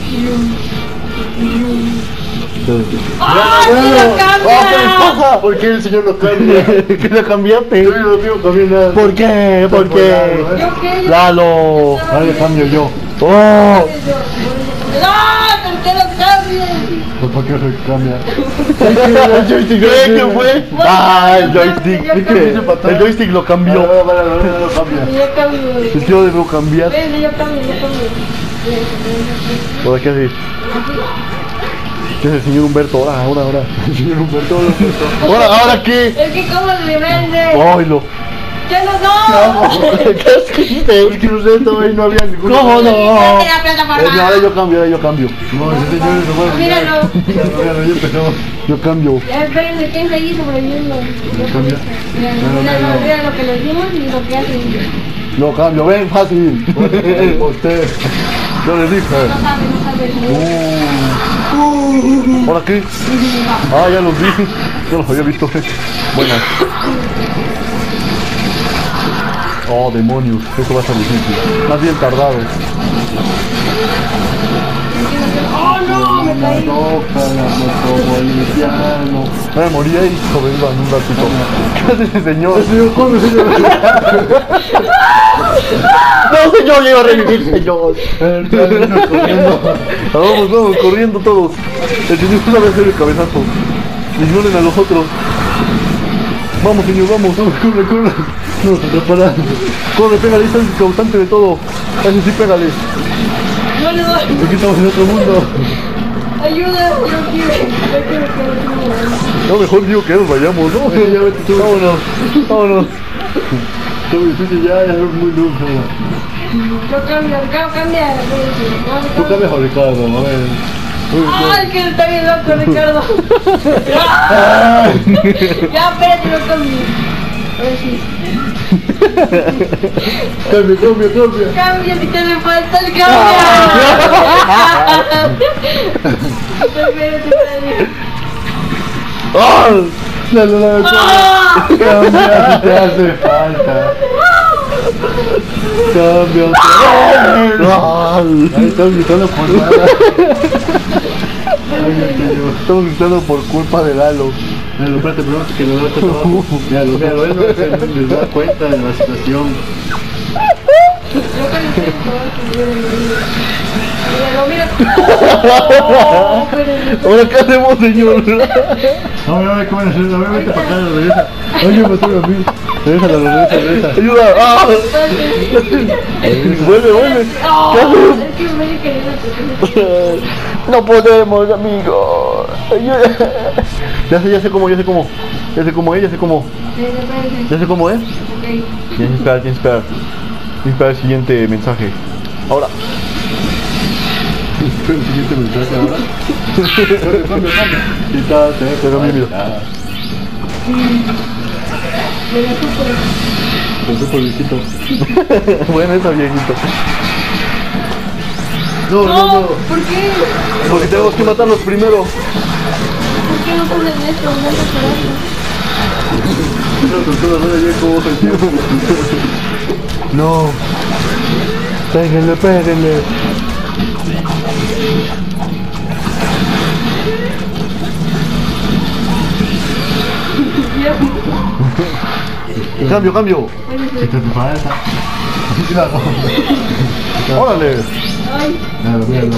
¡Ah, sí lo cambia! ¿Qué les pasa? ¿Por qué el señor no cambia? ¿Qué le cambiaste? Yo no digo cambiar nada. ¿Por qué? ¿Por qué? ¿Yo qué? Lalo. Ahora cambio yo. ¡Oh! ¡No! ¿Por qué lo cambias? Pues ¿por qué se cambia? ¿El joystick qué fue? ¡Ah, el joystick! El joystick lo cambió. No cambia. Yo cambio. Es que yo debo cambiar. Yo cambio. ¿Por qué haces? ¿Qué es el señor Humberto? Ahora. El señor Humberto. ¿Ahora qué? Es que como se vende. ¡Oilo! ¡Que no! ¿Qué escribiste? Es que no sé, ahí no había ningún. ¿Cómo no? ¡Vete la plataforma! Ahora yo cambio. No, ese señor es bueno. Míralo. Míralo, ya empezó. Yo cambio. Ya espérense, ¿quién está ahí sobreviviendo? Cambia. Mira lo que les dimos y lo que hacen. Yo cambio, ven, fácil. Usted. Yo les dije. No saben. ¿Ahora qué? Ah, ya los vi. Yo los había visto. Buenas. Oh, demonios. Esto va a ser difícil. Más bien tardado. ¡Oh, no! Me caí. Toca la motopoliciano. Me morí ahí. Sobrevivan un ratito. ¿Qué hace ese señor? Señor, corre, señor. No, señor, le iba a revivir, señor. Vamos, corriendo todos. El señor sabe hacer el cabezazo. Ignoren a los otros. Vamos, señor, vamos. Corre. No, se atrapará. Corre, pégale, es el causante de todo. Ese sí, pégale. No le doy. Aquí estamos en otro mundo. Ayuda, yo quiero. No, mejor digo que nos vayamos, ¿no? Ya vete tú. Vámonos. Está muy difícil, ya es muy dulce. Yo cambio. Tú cambias a Ricardo, a ver. ¡Ay, que está bien loco, Ricardo! Ya, espérate, yo cambio. A ver si. Cambia. Cambia, si te le falta el cambio. Espérate. ¡Ah! Cambia, si te hace falta. Cambia. Ahí estamos gritando por nada. Estamos gritando por culpa de Lalo. Mira, espérate, pero que no está trabajo. Míralo, él no se da cuenta de la situación. Yo cambio todo. Mira. ¿Ahora qué hacemos, señor? No, mira, ¿cómo van a hacer? A ver, vete para acá, regresa. Oye, me estoy a mí. Regresa. Ayuda. ¡Ah! Vuelve. ¿Qué haces? Es que me querido. No podemos, amigo. Ayuda. Ya sé cómo. Ya sé cómo es. Tienes que esperar. El siguiente mensaje. Ahora. El siguiente mensaje ahora. Cambia. Quítate. Pero mira. Con su polvicito. Bueno, está viejito. No, no, no. ¿Por qué? Porque tenemos que matarlos primero. ¿Por qué no ponen esto? No te No. Péguenle, péguenle. Cambio, cambio. ¿Qué te falta? Claro. Órale. Ay, Claro, míralo.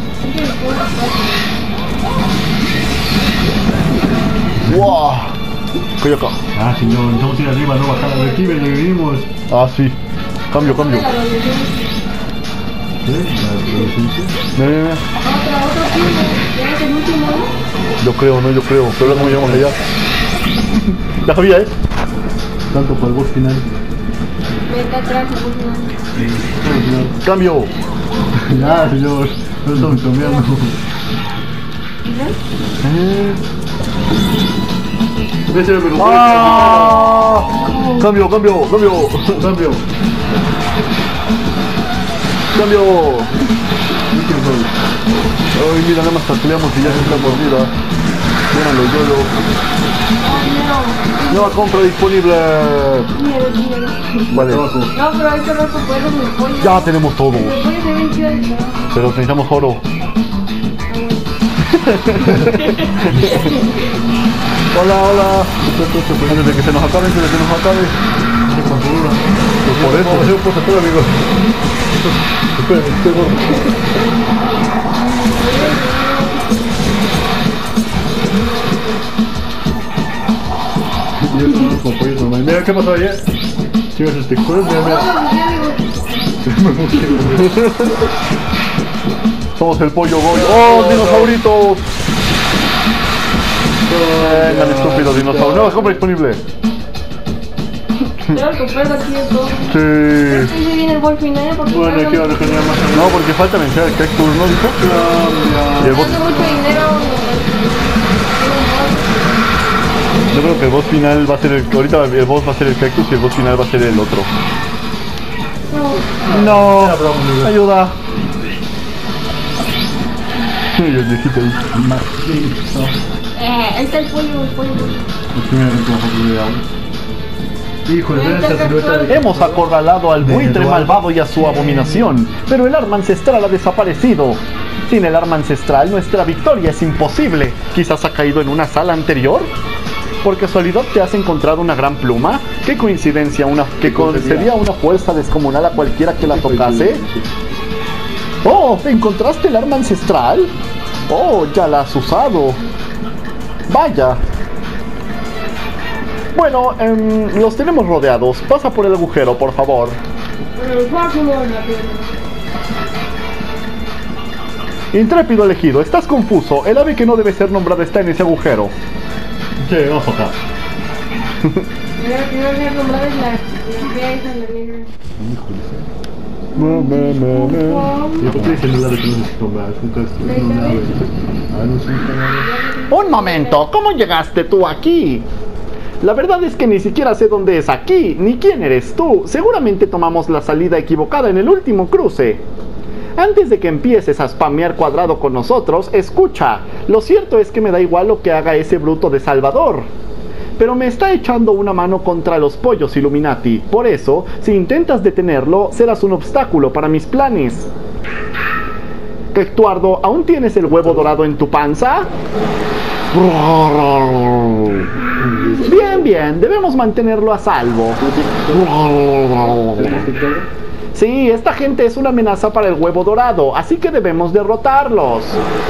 ¡Wow! Estoy acá. Ah, señor, estamos ir arriba, no bajar de aquí, donde vivimos. Ah, sí. Cambio, cambio. la radiación. Mira. Otro tiempo. Ya es el último, ¿no? Yo creo, no, yo creo. Pero ahora cómo llegamos allá. Ya sabía, ¿eh? Tanto por el boss final. Vete atrás, el último. Cambio. Ya, señor, no estamos cambiando. Ese me lo ¡Ah! Cambio, cambio, cambio. Cambio. Cambio. Ay, mira, nada más tacleamos y ya se está mordida. Míralo, yo. Nueva compra disponible. Vale. No, pero este rato puedes mi pollo. Ya tenemos todo. Mi pollo se ve chido el trabajo. Pero necesitamos oro. Hola, hola. Antes de que se nos acabe, antes de que nos acabe. Pues por eso. Vamos a hacer un posatón, amigo. Espera, estoy gordo. Y esto no es como pollo normal. Mira, ¿qué pasó ayer? Chicas, texturas, mira, mira. Somos el pollo Goyo. ¡Oh, dinosauritos! Vengan, estúpidos dinosaurios. Nueva compra disponible. Tengo que comprar aquí de todo. Sí. Sí, se viene el bol final. ¿Por qué Bueno, no? aquí ahora que más. No, porque falta vencer al Cactus, ¿no dijo? Y el boss, Gastando mucho dinero. yo creo que el boss final va a ser el... Ahorita el boss va a ser el Cactus y el boss final va a ser el otro. No. Ayuda. Y el viejito ahí. Ahí está el pollo, Híjole, vean esta silueta de... Hemos acorralado al buitre malvado y a su abominación, pero el arma ancestral ha desaparecido. Sin el arma ancestral, nuestra victoria es imposible. ¿Quizás ha caído en una sala anterior? ¿Por casualidad te has encontrado una gran pluma? ¿Qué coincidencia? Que concedía una fuerza descomunal a cualquiera que la tocase. ¡Oh! ¿Encontraste el arma ancestral? ¡Oh! Ya la has usado. Vaya. Bueno, los tenemos rodeados. Pasa por el agujero, por favor. Intrépido elegido, estás confuso. El ave que no debe ser nombrada está en ese agujero. Sí, vamos acá. ¿Y por qué dice el lugar que no necesito más? Entonces, no nave. Ah, no sé, Un momento, ¿cómo llegaste tú aquí? La verdad es que ni siquiera sé dónde es aquí, ni quién eres tú. Seguramente tomamos la salida equivocada en el último cruce. Antes de que empieces a spamear cuadrado con nosotros, escucha. Lo cierto es que me da igual lo que haga ese bruto de Salvador. Pero me está echando una mano contra los pollos Illuminati. Por eso, si intentas detenerlo, serás un obstáculo para mis planes. Cactuardo, ¿aún tienes el huevo dorado en tu panza? Bien, bien, debemos mantenerlo a salvo. Sí, esta gente es una amenaza para el huevo dorado, así que debemos derrotarlos.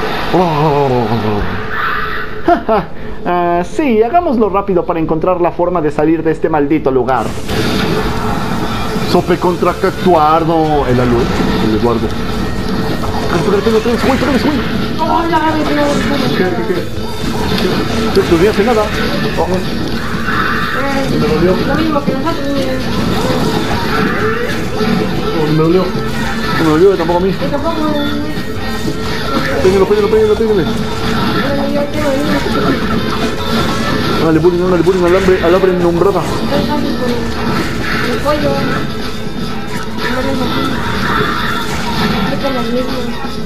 Sí, hagámoslo rápido para encontrar la forma de salir de este maldito lugar. Sope contra Cactuardo. El alud, el Eduardo. Tú no hace nada. me dolió. Lo mismo que nosotros. Me dolió. Me dolió tampoco a mí. Yo tampoco. Pégale. Dale bullying al hambre nombrada. Estoy fácil con el pollo. Es con las mismas.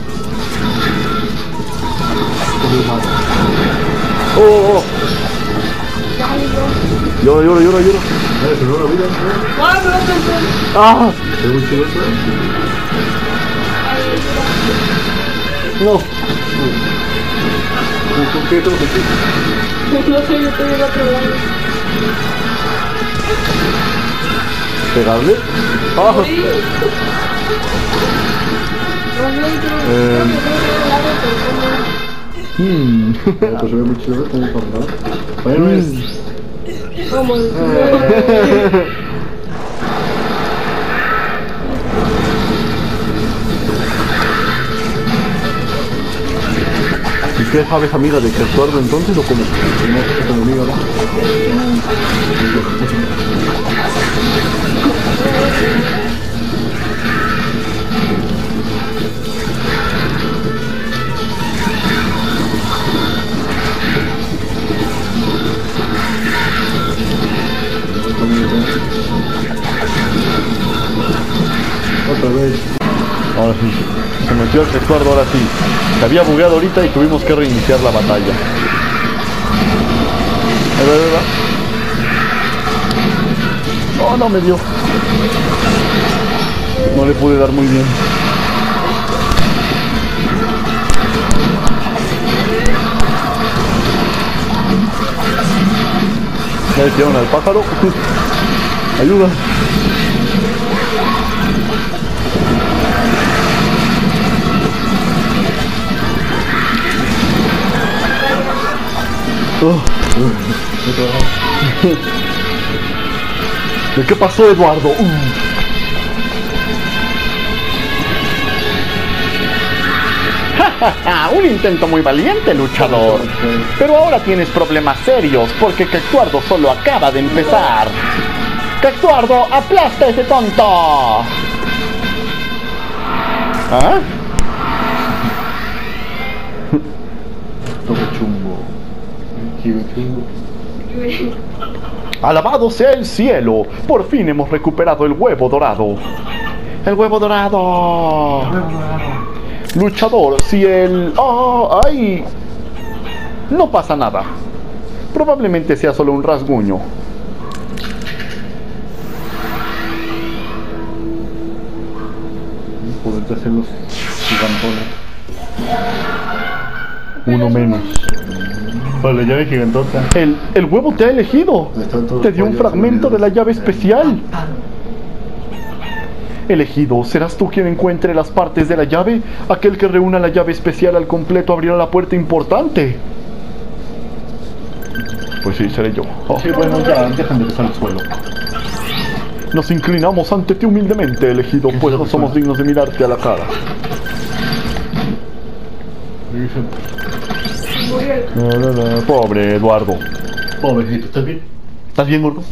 Oh. Dale, bro. Llora. Dale, pero no lo vida. ¡Ah, bro, perdón! Ah. ¿Es muy chido eso? No. ¿Con qué tengo que decir? No sé, yo estoy en otro lado. ¿Pegarle? Ah. Sí. No sé, creo que lado, pero Pues se ve muy chido, tengo que hablar. Bueno, es... ¿cómo? ¿Y qué sabes, amiga, de que Eduardo entonces o cómo? No sé qué me diga, ¿no? Otra vez. Ahora sí, se metió el Eduardo, ahora sí. Se había bugueado ahorita y tuvimos que reiniciar la batalla. Ahí va. Oh, no me dio. No le pude dar muy bien. Ya le tiraron al pájaro. Ayuda. ¿De qué pasó, Eduardo? Un intento muy valiente, luchador. Pero ahora tienes problemas serios porque Cactuardo solo acaba de empezar. ¡Cactuardo, aplasta a ese tonto! ¿Ah? Todo chumbo. Alabado sea el cielo. Por fin hemos recuperado el huevo dorado. ¡El huevo dorado! Luchador, si el... ¡Oh! ¡Ay! No pasa nada. Probablemente sea solo un rasguño. Poderte hacer los gigantones. Uno menos. Vale, la llave gigantota. El huevo te ha elegido. Te dio un fragmento de la llave especial. Elegido, ¿serás tú quien encuentre las partes de la llave? Aquel que reúna la llave especial al completo abrirá la puerta importante. Pues sí, seré yo. Oh. Sí, bueno, ya, dejan de besar el suelo. Nos inclinamos ante ti humildemente, elegido, pues no somos dignos de mirarte a la cara. Pobre Eduardo. Pobrecito, ¿estás bien? ¿Estás bien, gordo?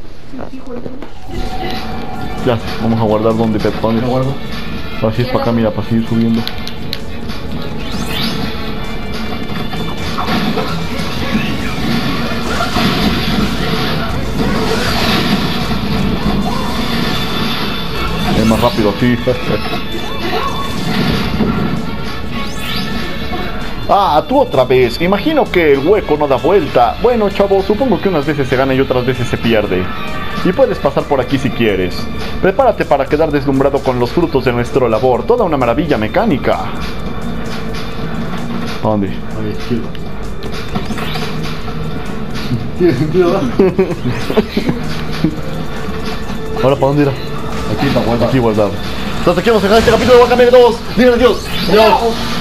Ya, vamos a guardar donde te pones. ¿Me guardo? Así es para acá, mira, para seguir subiendo. Es más rápido, sí. Ah, tú otra vez. Imagino que el hueco no da vuelta. Bueno, chavo, supongo que unas veces se gana y otras veces se pierde. Y puedes pasar por aquí si quieres. Prepárate para quedar deslumbrado con los frutos de nuestra labor. Toda una maravilla mecánica. ¿A dónde? A la izquierda. ¿Tiene sentido, verdad? ¿Ahora para dónde irá? Aquí está guardado. Aquí guardado. Entonces aquí vamos a dejar este capítulo de Guacamele 2. Díganle adiós. Adiós.